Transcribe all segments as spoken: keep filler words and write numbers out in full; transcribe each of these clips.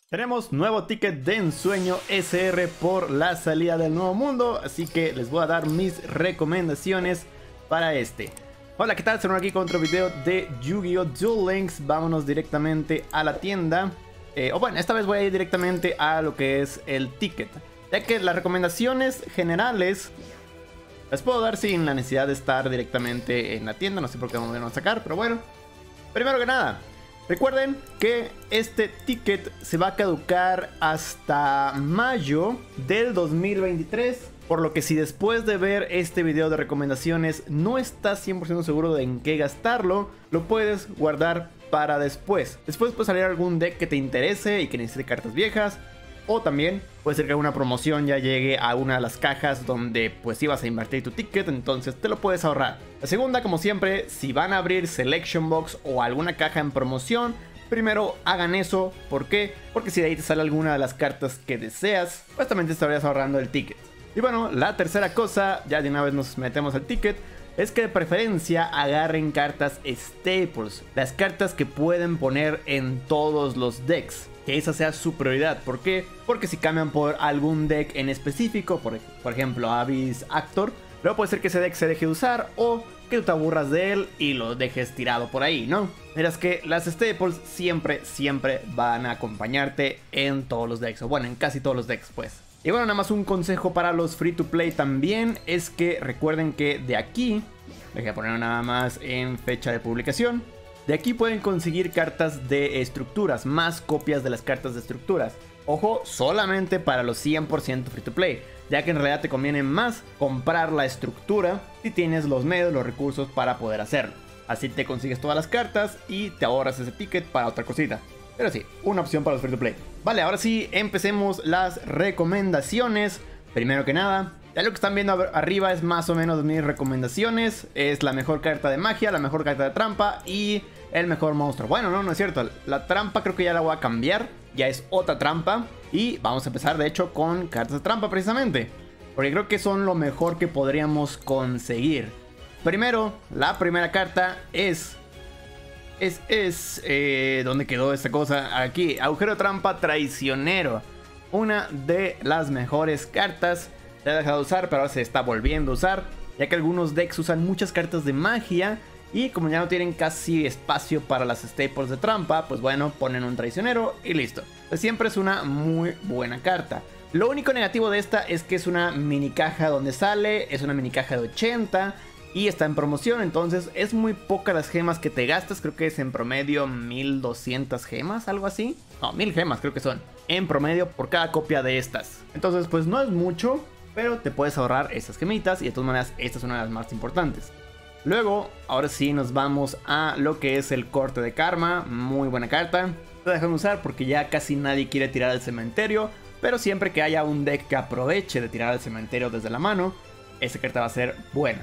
Tenemos nuevo ticket de ensueño S R por la salida del nuevo mundo, así que les voy a dar mis recomendaciones para este. Hola, ¿qué tal? Estamos aquí con otro video de Yu-Gi-Oh! Duel Links. Vámonos directamente a la tienda. Eh, o bueno, esta vez voy a ir directamente a lo que es el ticket, ya que las recomendaciones generales las puedo dar sin la necesidad de estar directamente en la tienda. No sé por qué vamos a sacar, pero bueno. Primero que nada, recuerden que este ticket se va a caducar hasta mayo del dos mil veintitrés. Por lo que si después de ver este video de recomendaciones no estás cien por ciento seguro de en qué gastarlo, lo puedes guardar para después. Después puede salir algún deck que te interese y que necesite cartas viejas. O también puede ser que alguna promoción ya llegue a una de las cajas donde pues ibas a invertir tu ticket, entonces te lo puedes ahorrar. La segunda, como siempre, si van a abrir Selection Box o alguna caja en promoción, primero hagan eso. ¿Por qué? Porque si de ahí te sale alguna de las cartas que deseas, pues también te estarías ahorrando el ticket. Y bueno, la tercera cosa, ya de una vez nos metemos al ticket, es que de preferencia agarren cartas staples, las cartas que pueden poner en todos los decks. Que esa sea su prioridad. ¿Por qué? Porque si cambian por algún deck en específico, por, por ejemplo Abyss Actor, luego puede ser que ese deck se deje de usar o que tú te aburras de él y lo dejes tirado por ahí, ¿no? Verás que las staples siempre, siempre van a acompañarte en todos los decks, o bueno, en casi todos los decks, pues. Y bueno, nada más un consejo para los free to play también es que recuerden que de aquí, voy a poner nada más en fecha de publicación. De aquí pueden conseguir cartas de estructuras, más copias de las cartas de estructuras. Ojo, solamente para los cien por ciento free to play, ya que en realidad te conviene más comprar la estructura si tienes los medios, los recursos para poder hacerlo. Así te consigues todas las cartas y te ahorras ese ticket para otra cosita. Pero sí, una opción para los free to play. Vale, ahora sí, empecemos las recomendaciones. Primero que nada, ya lo que están viendo arriba es más o menos mis recomendaciones. Es la mejor carta de magia, la mejor carta de trampa y el mejor monstruo. Bueno, no, no es cierto. La trampa creo que ya la voy a cambiar. Ya es otra trampa. Y vamos a empezar de hecho con cartas de trampa precisamente, porque creo que son lo mejor que podríamos conseguir. Primero, la primera carta es... Es, es, eh, ¿dónde quedó esta cosa? Aquí, agujero trampa traicionero. Una de las mejores cartas. Se ha dejado de usar, pero ahora se está volviendo a usar, ya que algunos decks usan muchas cartas de magia. Y como ya no tienen casi espacio para las staples de trampa, pues bueno, ponen un traicionero y listo. Pues siempre es una muy buena carta. Lo único negativo de esta es que es una mini caja donde sale. Es una mini caja de ochenta. Y está en promoción, entonces es muy poca las gemas que te gastas. Creo que es en promedio mil doscientas gemas, algo así. No, mil gemas creo que son en promedio por cada copia de estas. Entonces pues no es mucho, pero te puedes ahorrar esas gemitas. Y de todas maneras esta es una de las más importantes. Luego, ahora sí nos vamos a lo que es el corte de karma. Muy buena carta. La dejan usar porque ya casi nadie quiere tirar al cementerio. Pero siempre que haya un deck que aproveche de tirar al cementerio desde la mano, esa carta va a ser buena.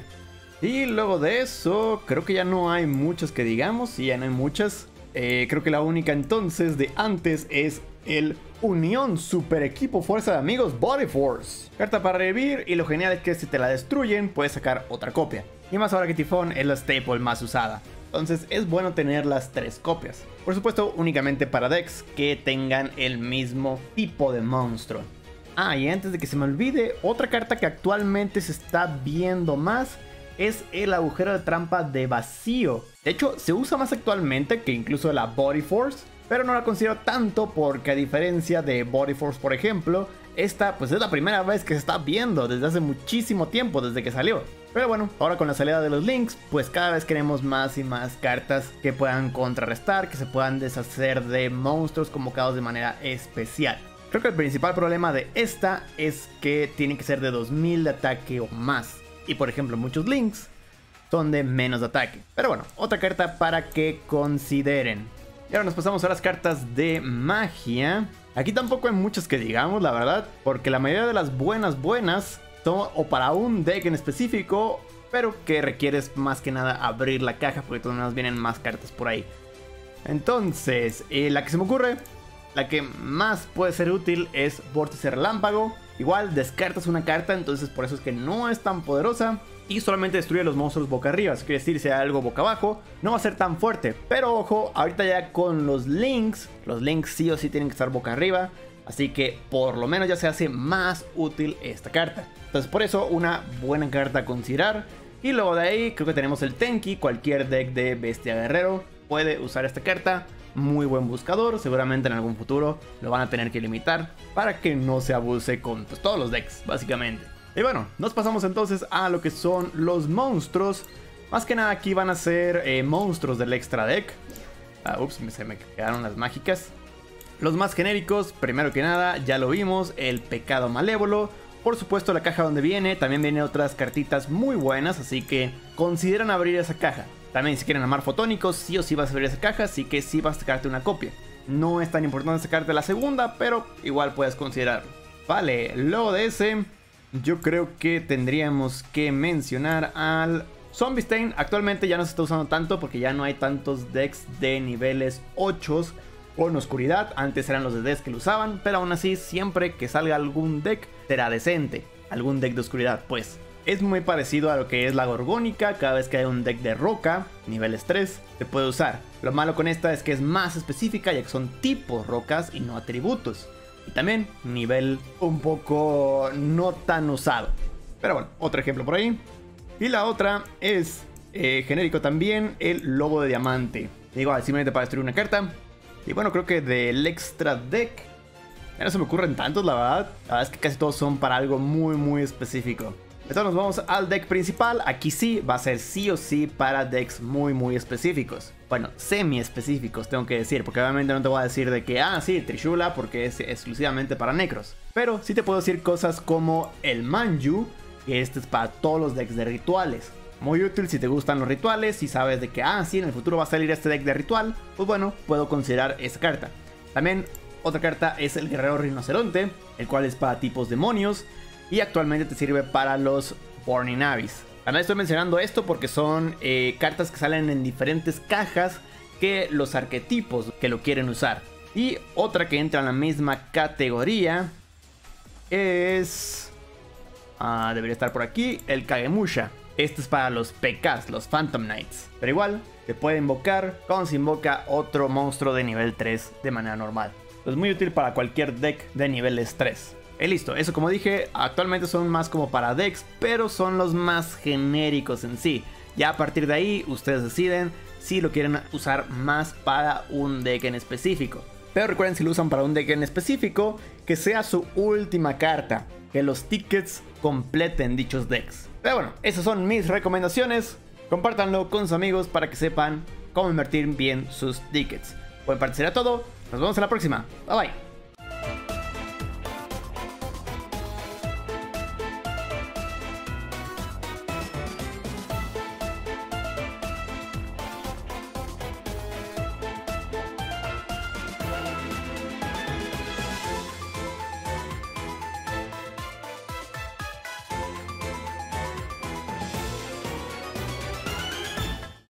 Y luego de eso, creo que ya no hay muchas que digamos. Sí, ya no hay muchas. Eh, creo que la única entonces de antes es el Unión Super Equipo Fuerza de Amigos Body Force. Carta para revivir, y lo genial es que si te la destruyen puedes sacar otra copia. Y más ahora que Tifón es la staple más usada. Entonces es bueno tener las tres copias. Por supuesto únicamente para decks que tengan el mismo tipo de monstruo. Ah, y antes de que se me olvide, otra carta que actualmente se está viendo más es el agujero de trampa de vacío. De hecho, se usa más actualmente que incluso la Body Force, pero no la considero tanto porque a diferencia de Body Force, por ejemplo, esta pues es la primera vez que se está viendo desde hace muchísimo tiempo, desde que salió. Pero bueno, ahora con la salida de los links, pues cada vez queremos más y más cartas que puedan contrarrestar, que se puedan deshacer de monstruos convocados de manera especial. Creo que el principal problema de esta es que tiene que ser de dos mil de ataque o más. Y por ejemplo muchos links son de menos ataque. Pero bueno, otra carta para que consideren. Y ahora nos pasamos a las cartas de magia. Aquí tampoco hay muchas que digamos, la verdad, porque la mayoría de las buenas buenas son o para un deck en específico, pero que requieres más que nada abrir la caja, porque todas más vienen más cartas por ahí. Entonces, eh, la que se me ocurre, la que más puede ser útil es Vórtice Relámpago. Igual descartas una carta, entonces por eso es que no es tan poderosa. y solamente destruye a los monstruos boca arriba. Eso quiere decir, si hay algo boca abajo, no va a ser tan fuerte. Pero ojo, ahorita ya con los links, los links sí o sí tienen que estar boca arriba. Así que por lo menos ya se hace más útil esta carta. Entonces por eso una buena carta a considerar. Y luego de ahí creo que tenemos el Tenki. Cualquier deck de bestia guerrero puede usar esta carta. Muy buen buscador. Seguramente en algún futuro lo van a tener que limitar para que no se abuse con pues, todos los decks básicamente. Y bueno, nos pasamos entonces a lo que son los monstruos. Más que nada aquí van a ser eh, monstruos del extra deck. Ah, ups, se me quedaron las mágicas. Los más genéricos, primero que nada, ya lo vimos, el Pecado Malévolo. Por supuesto la caja donde viene, también vienen otras cartitas muy buenas, así que consideran abrir esa caja. También si quieren armar fotónicos, sí o sí vas a abrir esa caja, así que sí vas a sacarte una copia. No es tan importante sacarte la segunda, pero igual puedes considerarlo. Vale, luego de ese, yo creo que tendríamos que mencionar al Zombie Stain. Actualmente ya no se está usando tanto porque ya no hay tantos decks de niveles ocho con oscuridad. Antes eran los de decks que lo usaban, pero aún así siempre que salga algún deck será decente. Algún deck de oscuridad pues. Es muy parecido a lo que es la Gorgónica. Cada vez que hay un deck de roca, niveles tres, se puede usar. Lo malo con esta es que es más específica ya que son tipos rocas y no atributos. Y también nivel un poco no tan usado. Pero bueno, otro ejemplo por ahí. Y la otra es eh, genérico también, el Lobo de Diamante. Igual, simplemente para destruir una carta. Y bueno, creo que del extra deck ya no se me ocurren tantos, la verdad. La verdad es que casi todos son para algo muy muy específico. Entonces nos vamos al deck principal. Aquí sí va a ser sí o sí para decks muy muy específicos. Bueno, semi específicos tengo que decir, porque obviamente no te voy a decir de que, ah sí, Trishula, porque es exclusivamente para Necros. Pero sí te puedo decir cosas como el Manju, que este es para todos los decks de rituales. Muy útil si te gustan los rituales, si sabes de que, ah sí, en el futuro va a salir este deck de ritual, pues bueno, puedo considerar esa carta. También otra carta es el Guerrero Rinoceronte, el cual es para tipos demonios y actualmente te sirve para los Burning Abyss. También estoy mencionando esto porque son eh, cartas que salen en diferentes cajas que los arquetipos que lo quieren usar. Y otra que entra en la misma categoría es... Ah, debería estar por aquí, el Kagemusha. Este es para los P Ks, los Phantom Knights. Pero igual, te puede invocar cuando se invoca otro monstruo de nivel tres de manera normal. Es muy útil para cualquier deck de niveles tres. Y listo, eso como dije, actualmente son más como para decks, pero son los más genéricos en sí. Ya a partir de ahí, ustedes deciden si lo quieren usar más para un deck en específico. Pero recuerden, si lo usan para un deck en específico, que sea su última carta, que los tickets completen dichos decks. Pero bueno, esas son mis recomendaciones. Compártanlo con sus amigos para que sepan cómo invertir bien sus tickets. Por mi parte será todo. Nos vemos en la próxima. Bye bye.